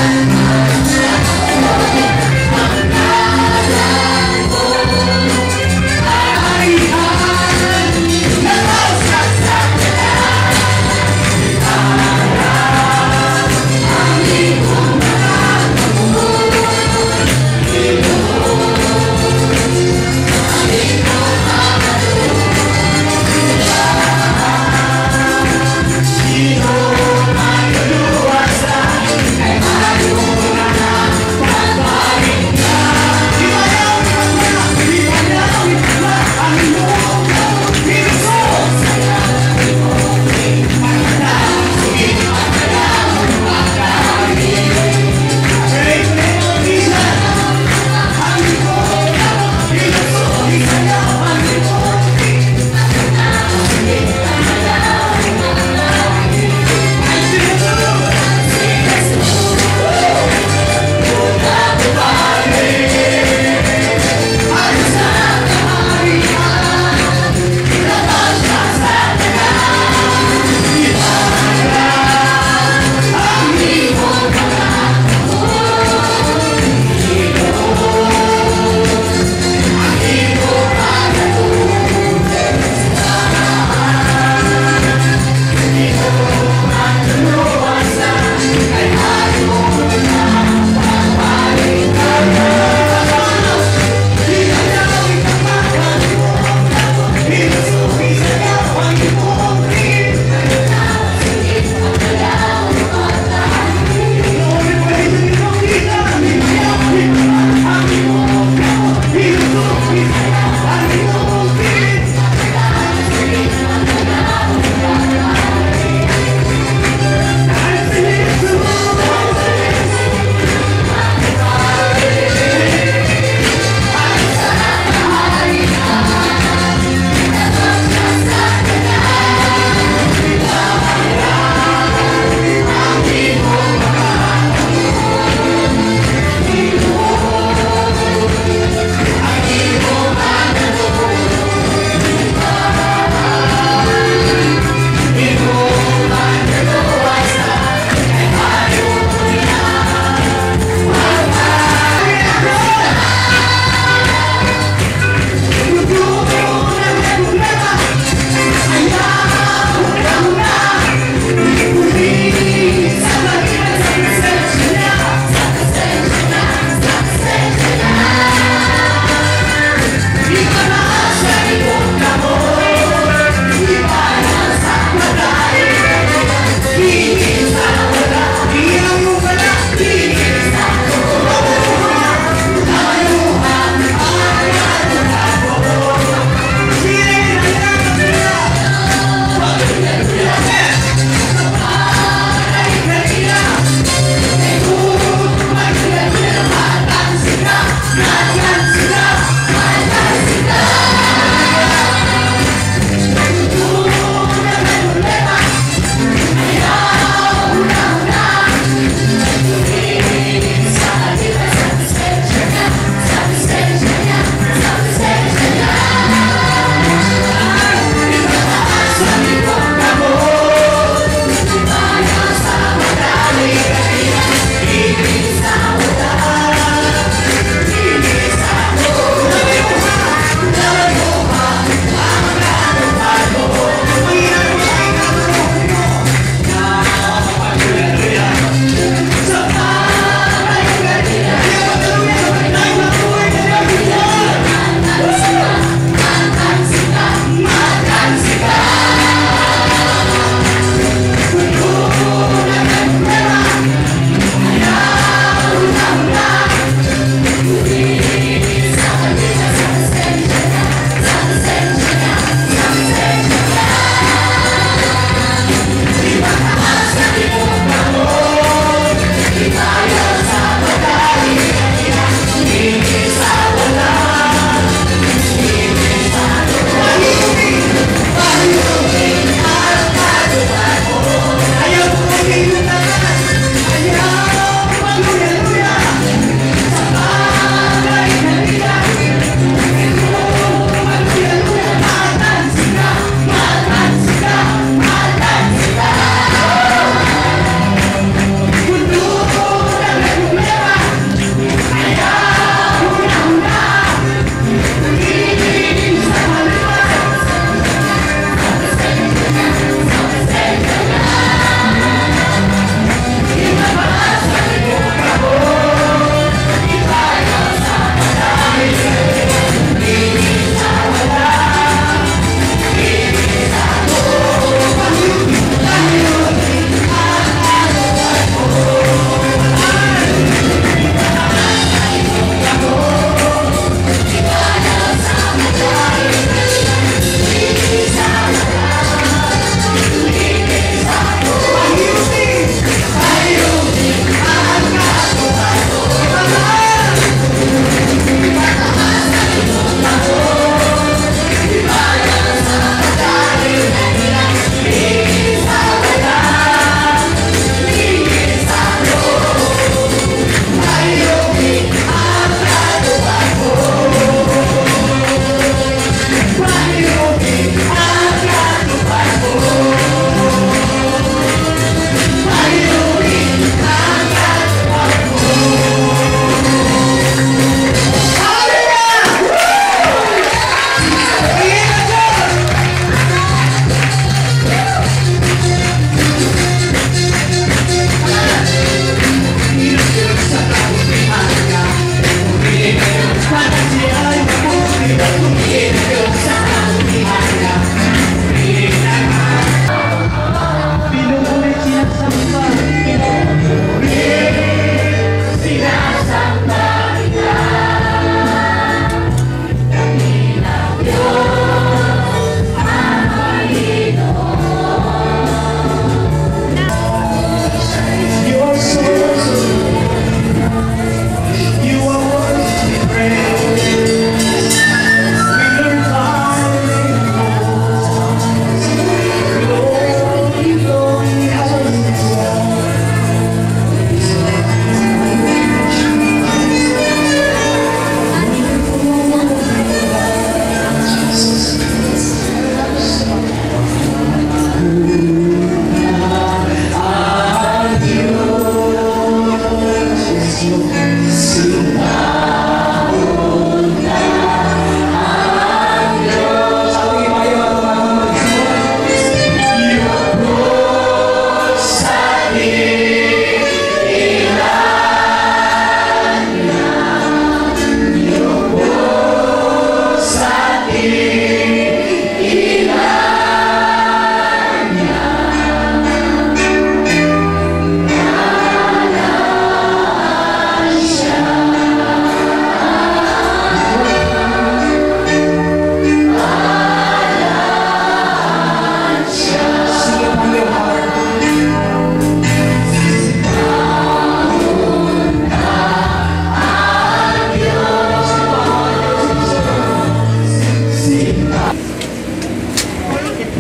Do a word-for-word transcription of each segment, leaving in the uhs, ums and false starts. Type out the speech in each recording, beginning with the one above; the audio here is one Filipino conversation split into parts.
Sino ang luwasa? Kay Mario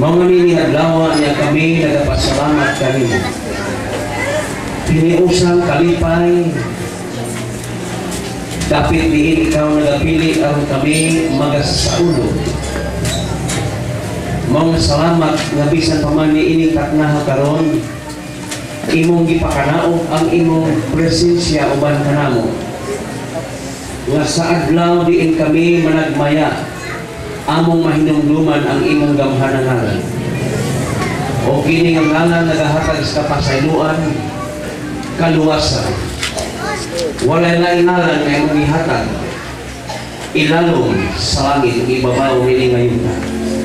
Mga niniadlawa niya kami, nagapasalamat kami. Piniusang kalipay, dapat diin ikaw nagapili aron kami magasaulo. Mga salamat nga bisan pa man niining taknaha karon, imong gipakanaog ang imong presensya uban kanamo. Nga sa adlaw diin kami managmaya, among mahinumduman ang imong gamhanangalan. O kini nga ngalan nagahatag sa kapasayloan, kaluwasan. Walay na ngalan nga imong ihatag, ilalong sa langit, ibabaw nini ngayon na.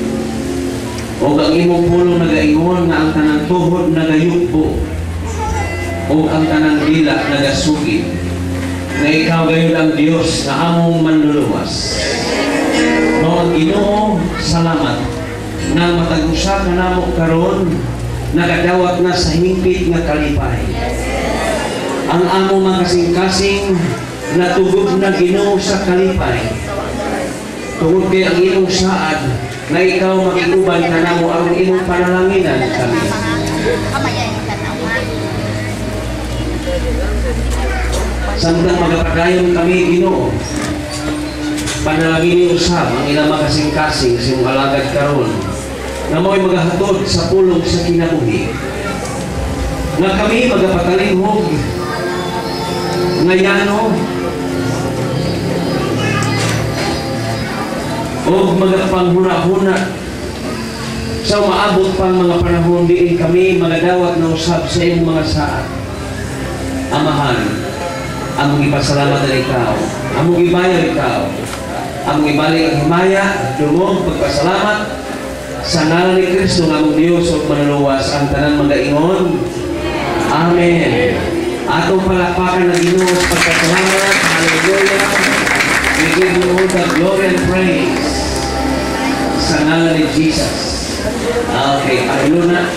O ang imong pulong nagaingon nga ang tanang tuhod nagayukbo, o ang tanang dila nagasugid, na ikaw gayon ang Diyos na among manluluwas. Noong Ginoo, salamat na matag-usa ka namo karon, nagadawat na sa hingpit nga kalipay. Ang among mga kasing-kasing natugod na Ginoo sa kalipay. Tungod kay ang imong saad na ikaw makikuban ka namo ang imong panalanginan kami. Samtang magapadayon kami Ginoo, panalangin usab ang ilang makasing-kasing sa iyong alagad karon na mo'y magahatod sa pulong sa kinabuhi. Nga kami magapatalinghog ngayano o magapanghuna-huna sa maabot pang mga panahon diin kami magadawat na usab sa iyong mga saad. Amahan, among ipasalamat na ikaw, among ibayad ikaw, ang ibalik ang himaya, dumog, pagpasalamat sa ngalan ni Kristo ng among Diyos o manuluwas ang tanan magaingon. Amen. Atong palakpakan na Ginoo sa pagpasalamat. Hallelujah. We give you all the glory and praise sa ngalan ni Jesus. Okay, hallelujah.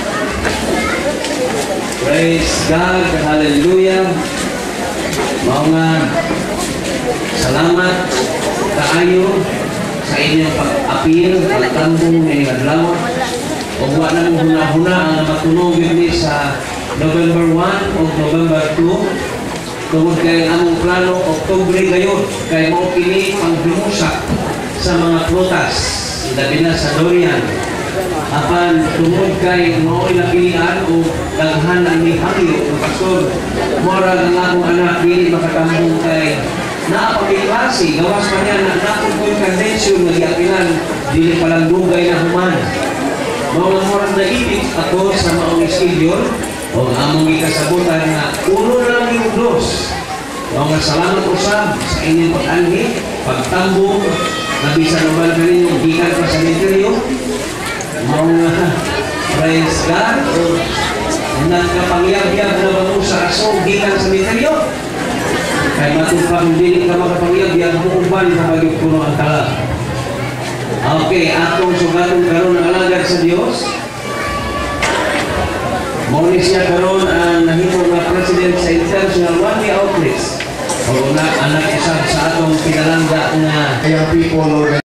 Praise God. Hallelujah. Mga salamat kaayo sa inyong pag-apil, pagtambong ng adlaw. O buwan na mong huna-huna ang matunog yun sa November one o November two. Tungod kay among plano, Oktubre ngayon, kay mo kini panghimusak sa mga prutas, labi na sa durian. Apan tungod kay moo'y napilian o daghan ang mihangyo, o pastor, mora ng akong anak, hindi makatambong kay naapagilasi, gawas pa niya na napod ko yung convention na diapilan, dili palang dugay na human. Mga morang naibig ako sa maong schedule, o among ikasabutan na uno na lang yung dos. Mga salamat usab sa inyong pag-anhi, pagtambong, nabisa naman ka rin yung gikan pa sa misteryo. Mga praise God, o nagkapangyag-yag na bango sa aso, gikan sa misteryo. Kaya matupang hindi ka makapangiyag, yan mo uban sa pag-ipuno ang tala. Okay, atong sugatong karon ng alagad sa Diyos. Maulit siya karon ang nahimo na President sa International One Way Outreach. O na anak isa sa atong pinalangga na kaya people